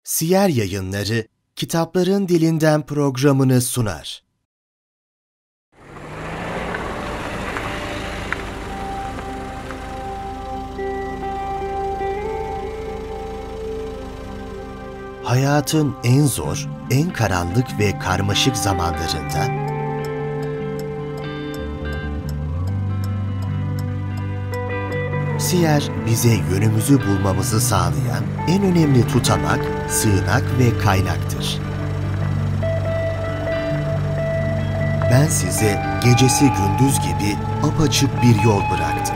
Siyer Yayınları Kitapların Dilinden programını sunar. Hayatın en zor, en karanlık ve karmaşık zamanlarında Siyer, bize yönümüzü bulmamızı sağlayan en önemli tutamak, sığınak ve kaynaktır. Ben size gecesi gündüz gibi apaçık bir yol bıraktım.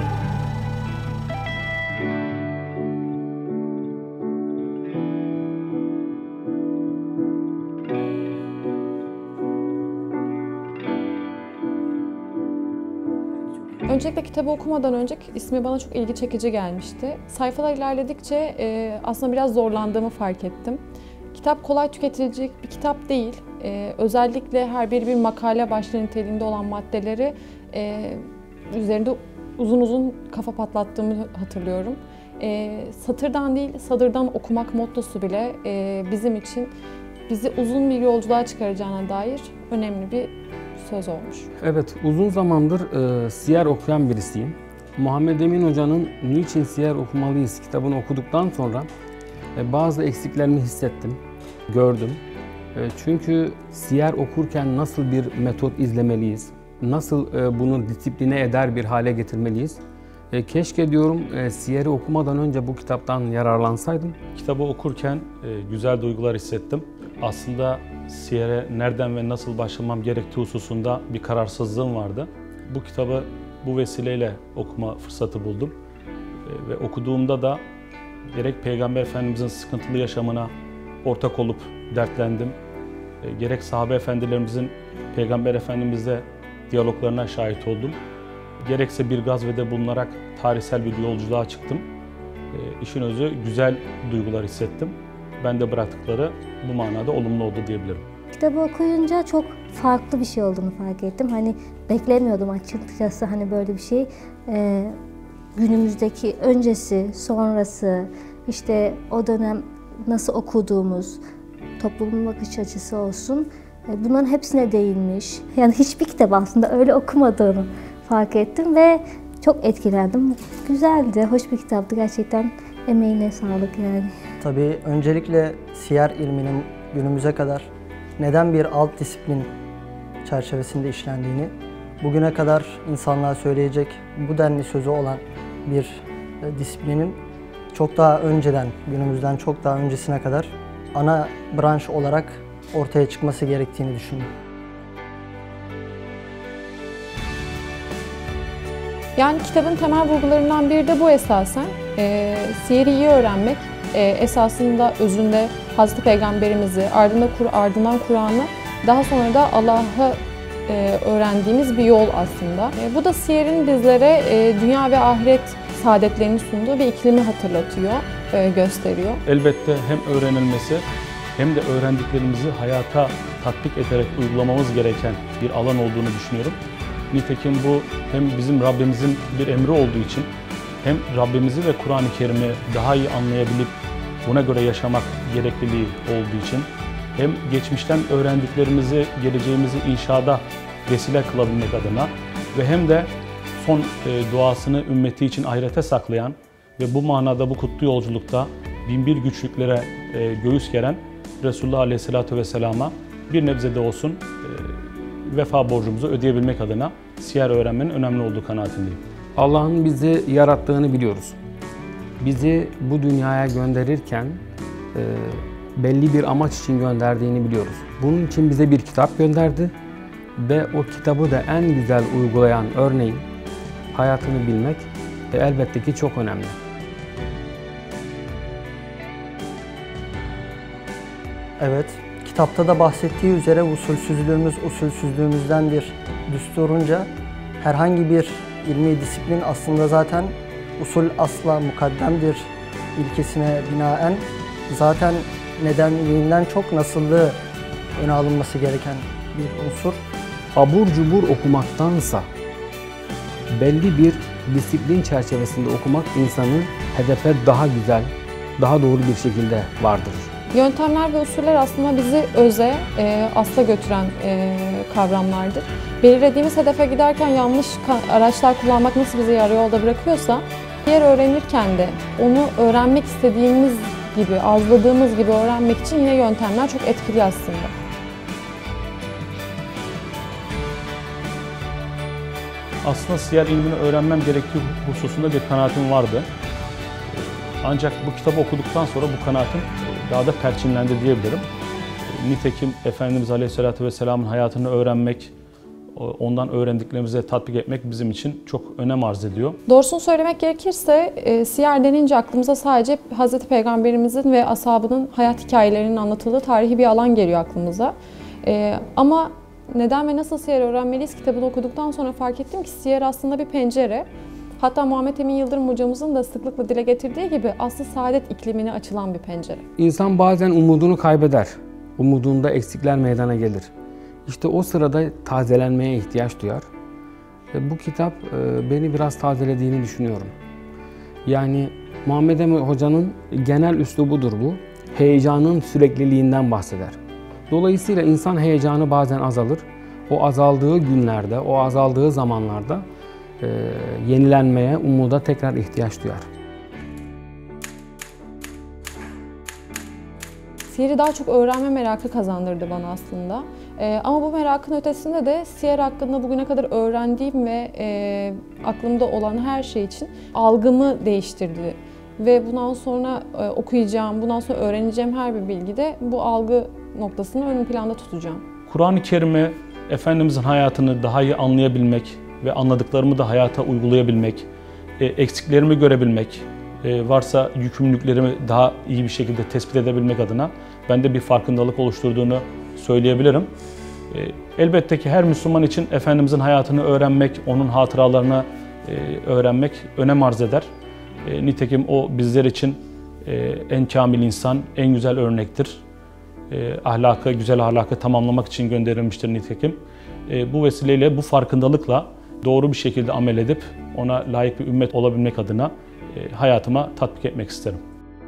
Öncelikle kitabı okumadan önce ismi bana çok ilgi çekici gelmişti. Sayfalar ilerledikçe aslında biraz zorlandığımı fark ettim. Kitap kolay tüketilecek bir kitap değil. Özellikle her biri bir makale başlığı niteliğinde olan maddeleri üzerinde uzun uzun kafa patlattığımı hatırlıyorum. Satırdan değil, sadırdan okumak mottosu bile bizim için bizi uzun bir yolculuğa çıkaracağına dair önemli bir söz olmuş. Evet, uzun zamandır siyer okuyan birisiyim. Muhammed Emin Hoca'nın Niçin Siyer Okumalıyız kitabını okuduktan sonra bazı eksiklerini hissettim, gördüm. Çünkü siyer okurken nasıl bir metot izlemeliyiz, nasıl bunu disipline eder bir hale getirmeliyiz? Keşke diyorum siyeri okumadan önce bu kitaptan yararlansaydım. Kitabı okurken güzel duygular hissettim. Aslında siyere nereden ve nasıl başlamam gerektiği hususunda bir kararsızlığım vardı. Bu kitabı bu vesileyle okuma fırsatı buldum. Ve okuduğumda da gerek Peygamber Efendimizin sıkıntılı yaşamına ortak olup dertlendim. Gerek sahabe efendilerimizin Peygamber Efendimizle diyaloglarına şahit oldum. Gerekse bir gazvede bulunarak tarihsel bir yolculuğa çıktım. İşin özü güzel duygular hissettim. Ben de bıraktıkları bu manada olumlu oldu diyebilirim. Kitabı okuyunca çok farklı bir şey olduğunu fark ettim. Hani beklemiyordum açıkçası hani böyle bir şey. Günümüzdeki öncesi, sonrası, işte o dönem nasıl okuduğumuz, toplumun bakış açısı olsun. Bunların hepsine değinmiş. Yani hiçbir kitap aslında öyle okumadığını fark ettim ve çok etkilendim. Güzeldi, hoş bir kitaptı gerçekten. Emeğine sağlık yani. Tabii öncelikle siyer ilminin günümüze kadar neden bir alt disiplin çerçevesinde işlendiğini, bugüne kadar insanlığa söyleyecek bu denli sözü olan bir disiplinin çok daha önceden, günümüzden çok daha öncesine kadar ana branş olarak ortaya çıkması gerektiğini düşündüm. Yani kitabın temel vurgularından biri de bu esasen. Siyeri iyi öğrenmek, esasında özünde Hazreti Peygamberimizi, ardından Kur'an'ı, daha sonra da Allah'ı öğrendiğimiz bir yol aslında. Bu da siyerin bizlere dünya ve ahiret saadetlerini sunduğu bir iklimi hatırlatıyor, gösteriyor. Elbette hem öğrenilmesi hem de öğrendiklerimizi hayata tatbik ederek uygulamamız gereken bir alan olduğunu düşünüyorum. Nitekim bu hem bizim Rabbimizin bir emri olduğu için hem Rabbimizi ve Kur'an-ı Kerim'i daha iyi anlayabilip buna göre yaşamak gerekliliği olduğu için hem geçmişten öğrendiklerimizi geleceğimizi inşada vesile kılabilmek adına ve hem de son duasını ümmeti için ahirete saklayan ve bu manada bu kutlu yolculukta binbir güçlüklere göğüs geren Resulullah Aleyhisselatü Vesselam'a bir nebze de olsun vefa borcumuzu ödeyebilmek adına siyer öğrenmenin önemli olduğu kanaatindeyim. Allah'ın bizi yarattığını biliyoruz. Bizi bu dünyaya gönderirken belli bir amaç için gönderdiğini biliyoruz. Bunun için bize bir kitap gönderdi ve o kitabı da en güzel uygulayan örneğin hayatını bilmek elbette ki çok önemli. Evet, kitapta da bahsettiği üzere usulsüzlüğümüzden bir düsturunca herhangi bir ilmi disiplin aslında zaten usul asla mukaddemdir ilkesine binaen zaten nedenliğinden çok nasıllığı öne alınması gereken bir unsur. Abur cubur okumaktansa belli bir disiplin çerçevesinde okumak insanı hedefe daha güzel, daha doğru bir şekilde vardırır. Yöntemler ve usuller aslında bizi öze, asla götüren kavramlardır. Belirlediğimiz hedefe giderken yanlış araçlar kullanmak nasıl bizi yarı yolda bırakıyorsa, siyer öğrenirken de onu öğrenmek istediğimiz gibi, arzuladığımız gibi öğrenmek için yine yöntemler çok etkili aslında. Aslında siyer ilmini öğrenmem gerektiği hususunda bir kanaatim vardı. Ancak bu kitabı okuduktan sonra bu kanaatim daha da perçinlendi diyebilirim. Nitekim Efendimiz Aleyhisselatü Vesselam'ın hayatını öğrenmek, ondan öğrendiklerimizi tatbik etmek bizim için çok önem arz ediyor. Doğrusunu söylemek gerekirse siyer denince aklımıza sadece Hz. Peygamberimizin ve ashabının hayat hikayelerinin anlatıldığı tarihi bir alan geliyor aklımıza. Ama Neden ve Nasıl Siyer Öğrenmeliyiz kitabını okuduktan sonra fark ettim ki siyer aslında bir pencere. Hatta Muhammed Emin Yıldırım hocamızın da sıklıkla dile getirdiği gibi aslı saadet iklimine açılan bir pencere. İnsan bazen umudunu kaybeder. Umudunda eksikler meydana gelir. İşte o sırada tazelenmeye ihtiyaç duyar. Bu kitap beni biraz tazelediğini düşünüyorum. Yani Muhammed Emin Hoca'nın genel üslubudur bu. Heyecanın sürekliliğinden bahseder. Dolayısıyla insan heyecanı bazen azalır. O azaldığı günlerde, o azaldığı zamanlarda yenilenmeye, umuda tekrar ihtiyaç duyar. Siyeri daha çok öğrenme merakı kazandırdı bana aslında. Ama bu merakın ötesinde de siyer hakkında bugüne kadar öğrendiğim ve aklımda olan her şey için algımı değiştirdi. Ve bundan sonra okuyacağım, bundan sonra öğreneceğim her bir bilgide bu algı noktasını ön planda tutacağım. Kur'an-ı Kerim'i, Efendimizin hayatını daha iyi anlayabilmek ve anladıklarımı da hayata uygulayabilmek, eksiklerimi görebilmek, varsa yükümlülüklerimi daha iyi bir şekilde tespit edebilmek adına bende bir farkındalık oluşturduğunu söyleyebilirim. Elbette ki her Müslüman için Efendimizin hayatını öğrenmek, onun hatıralarını öğrenmek önem arz eder. Nitekim o bizler için en kamil insan, en güzel örnektir. Ahlakı, güzel ahlakı tamamlamak için gönderilmiştir nitekim. Bu vesileyle, bu farkındalıkla doğru bir şekilde amel edip ona layık bir ümmet olabilmek adına hayatıma tatbik etmek isterim.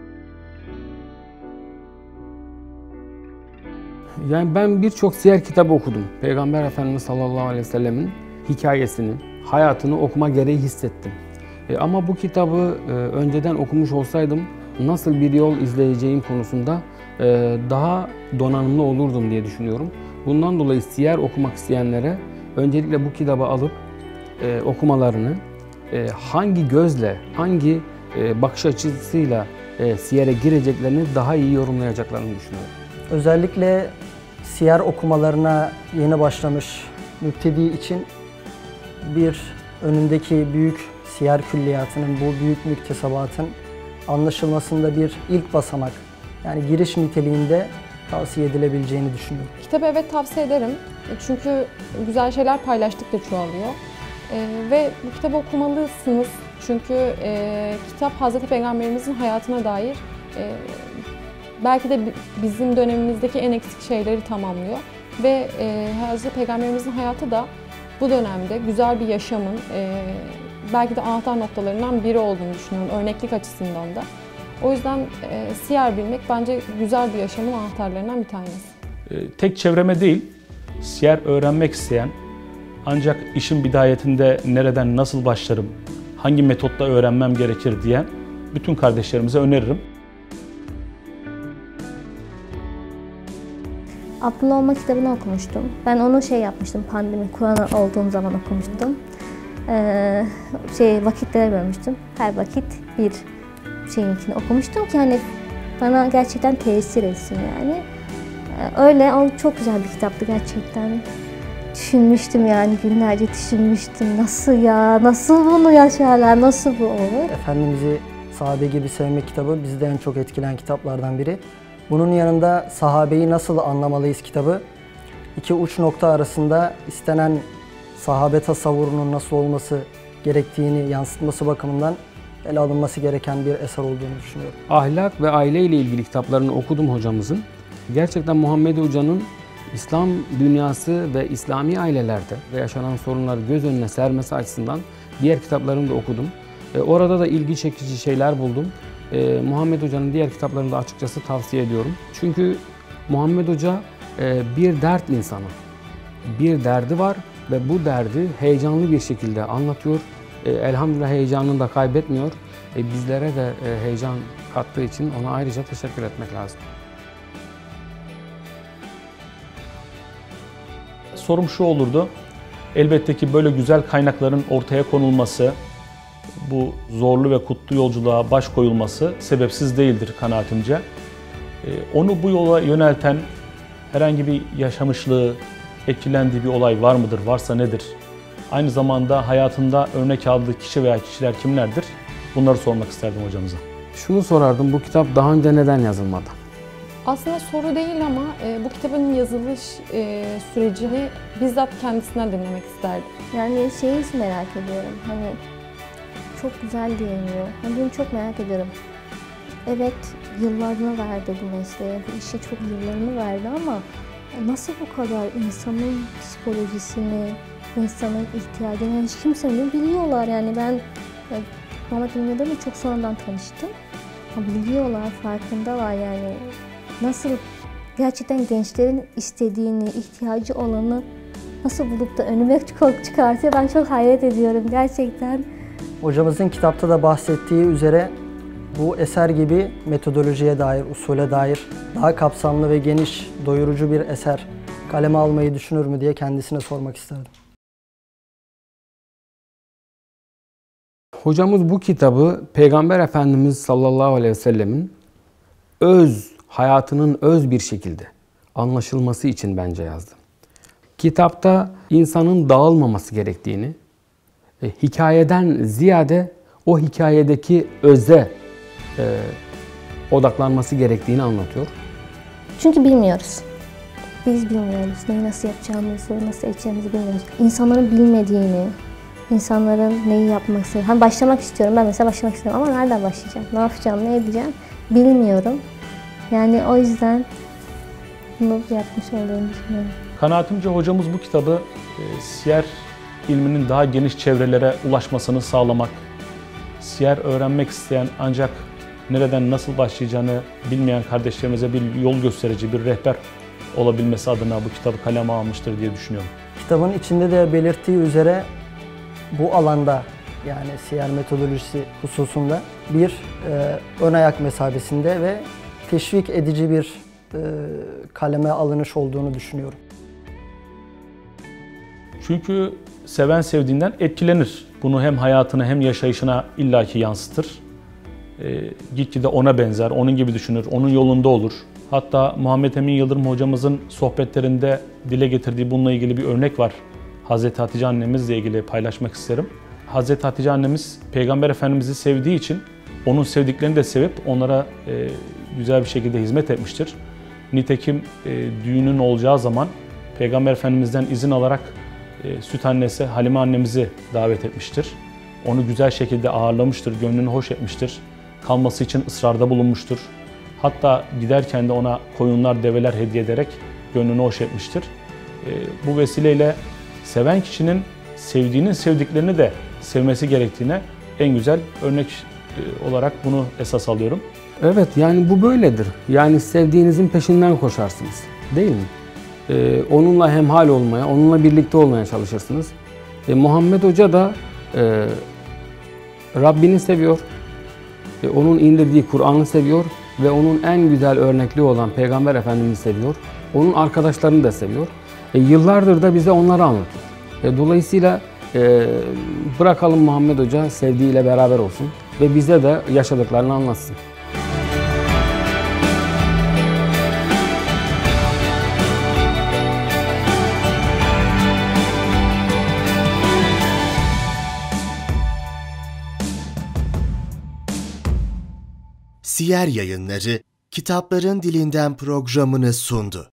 Yani ben birçok siyer kitabı okudum. Peygamber Efendimiz sallallahu aleyhi ve sellemin hikayesini, hayatını okuma gereği hissettim. Ama bu kitabı önceden okumuş olsaydım nasıl bir yol izleyeceğim konusunda daha donanımlı olurdum diye düşünüyorum. Bundan dolayı siyer okumak isteyenlere öncelikle bu kitabı alıp okumalarını, hangi gözle, hangi bakış açısıyla siyere gireceklerini daha iyi yorumlayacaklarını düşünüyorum. Özellikle siyer okumalarına yeni başlamış müptedi için bir önündeki büyük siyer külliyatının, bu büyük müktesebatın anlaşılmasında bir ilk basamak, yani giriş niteliğinde tavsiye edilebileceğini düşünüyorum. Kitabı evet tavsiye ederim. Çünkü güzel şeyler paylaştıkça çoğalıyor. Ve bu kitabı okumalısınız. Çünkü kitap Hz. Peygamberimizin hayatına dair belki de bizim dönemimizdeki en eksik şeyleri tamamlıyor. Ve Hz. Peygamberimizin hayatı da bu dönemde güzel bir yaşamın belki de anahtar noktalarından biri olduğunu düşünüyorum, örneklik açısından da. O yüzden siyer bilmek bence güzel bir yaşamın anahtarlarından bir tanesi. Tek çevreme değil, siyer öğrenmek isteyen, ancak işin bidayetinde nereden nasıl başlarım, hangi metotla öğrenmem gerekir diyen bütün kardeşlerimize öneririm. Abdullah Olma kitabını okumuştum. Ben onu yapmıştım, pandemi, Kur'an olduğum zaman okumuştum. Vakitlere bölmüştüm. Her vakit bir şeyinkini okumuştum ki hani bana gerçekten tesir etsin yani. Öyle, o çok güzel bir kitaptı gerçekten. Düşünmüştüm yani, günlerce düşünmüştüm. Nasıl ya, nasıl bunu yaşarlar, nasıl bu olur? Efendimiz'i sahabe gibi sevmek kitabı bizi de en çok etkileyen kitaplardan biri. Bunun yanında sahabeyi nasıl anlamalıyız kitabı, iki uç nokta arasında istenen sahabe tasavvurunun nasıl olması gerektiğini yansıtması bakımından ele alınması gereken bir eser olduğunu düşünüyorum. Ahlak ve aile ile ilgili kitaplarını okudum hocamızın. Gerçekten Muhammed Hoca'nın İslam dünyası ve İslami ailelerde ve yaşanan sorunları göz önüne sermesi açısından diğer kitaplarını da okudum. Orada da ilgi çekici şeyler buldum. Muhammed Hoca'nın diğer kitaplarını da açıkçası tavsiye ediyorum. Çünkü Muhammed Hoca bir dert insanı. Bir derdi var ve bu derdi heyecanlı bir şekilde anlatıyor. Elhamdülillah heyecanını da kaybetmiyor. Bizlere de heyecan kattığı için ona ayrıca teşekkür etmek lazım. Sorum şu olurdu. Elbette ki böyle güzel kaynakların ortaya konulması, bu zorlu ve kutlu yolculuğa baş koyulması sebepsiz değildir kanaatimce. Onu bu yola yönelten herhangi bir yaşamışlığı, etkilendiği bir olay var mıdır? Varsa nedir? Aynı zamanda hayatında örnek aldığı kişi veya kişiler kimlerdir? Bunları sormak isterdim hocamıza. Şunu sorardım, bu kitap daha önce neden yazılmadı? Aslında soru değil ama bu kitabın yazılış sürecini bizzat kendisinden dinlemek isterdim. Yani şeyi merak ediyorum. Hani çok güzel diyemiyor. Hani bunu çok merak ediyorum. Evet, yıllarını verdi bu mesleğe, bu işe çok yıllarını verdi ama nasıl bu kadar insanın psikolojisini, insanın ihtiyacını hiç kimsenin biliyorlar. Yani ben Muhammed Emin Hoca'yla çok sonradan tanıştım. Ama biliyorlar, farkındalar yani. Nasıl gerçekten gençlerin istediğini, ihtiyacı olanı nasıl bulup da önüme çıkartıyor, ben çok hayret ediyorum gerçekten. Hocamızın kitapta da bahsettiği üzere bu eser gibi metodolojiye dair, usule dair daha kapsamlı ve geniş, doyurucu bir eser kaleme almayı düşünür mü diye kendisine sormak isterdim. Hocamız bu kitabı Peygamber Efendimiz sallallahu aleyhi ve sellemin hayatının öz bir şekilde anlaşılması için bence yazdı. Kitapta insanın dağılmaması gerektiğini, hikayeden ziyade o hikayedeki öze odaklanması gerektiğini anlatıyor. Çünkü bilmiyoruz. Biz bilmiyoruz. Neyi nasıl yapacağımızı, nasıl edeceğimizi bilmiyoruz. İnsanların bilmediğini, insanların neyi yapmak istediğini. Hani başlamak istiyorum. Ben mesela başlamak istiyorum ama nereden başlayacağım? Ne yapacağım, ne edeceğim? Bilmiyorum. Yani o yüzden bunu yapmış olduğunu düşünüyorum. Kanaatimce hocamız bu kitabı siyer ilminin daha geniş çevrelere ulaşmasını sağlamak, siyer öğrenmek isteyen ancak nereden nasıl başlayacağını bilmeyen kardeşlerimize bir yol gösterici, bir rehber olabilmesi adına bu kitabı kaleme almıştır diye düşünüyorum. Kitabın içinde de belirttiği üzere bu alanda yani siyer metodolojisi hususunda bir ön ayak mesabesinde ve teşvik edici bir kaleme alınış olduğunu düşünüyorum. Çünkü seven sevdiğinden etkilenir. Bunu hem hayatına hem yaşayışına illaki yansıtır. Gitgide ona benzer, onun gibi düşünür, onun yolunda olur. Hatta Muhammed Emin Yıldırım hocamızın sohbetlerinde dile getirdiği bununla ilgili bir örnek var. Hazreti Hatice annemizle ilgili paylaşmak isterim. Hazreti Hatice annemiz Peygamber Efendimiz'i sevdiği için onun sevdiklerini de sevip onlara güzel bir şekilde hizmet etmiştir. Nitekim düğünün olacağı zaman Peygamber Efendimiz'den izin alarak süt annesi Halime annemizi davet etmiştir. Onu güzel şekilde ağırlamıştır, gönlünü hoş etmiştir. Kalması için ısrarda bulunmuştur. Hatta giderken de ona koyunlar, develer hediye ederek gönlünü hoş etmiştir. Bu vesileyle seven kişinin sevdiğinin sevdiklerini de sevmesi gerektiğine en güzel örnek olarak bunu esas alıyorum. Evet, yani bu böyledir. Yani sevdiğinizin peşinden koşarsınız, değil mi? Onunla hemhal olmaya, onunla birlikte olmaya çalışırsınız. Muhammed Hoca da Rabbini seviyor, onun indirdiği Kur'an'ı seviyor ve onun en güzel örnekliği olan Peygamber Efendimiz'i seviyor. Onun arkadaşlarını da seviyor. Yıllardır da bize onları anlatıyor. Dolayısıyla bırakalım Muhammed Hoca sevdiğiyle beraber olsun ve bize de yaşadıklarını anlatsın. Siyer Yayınları, Kitapların Dilinden programını sundu.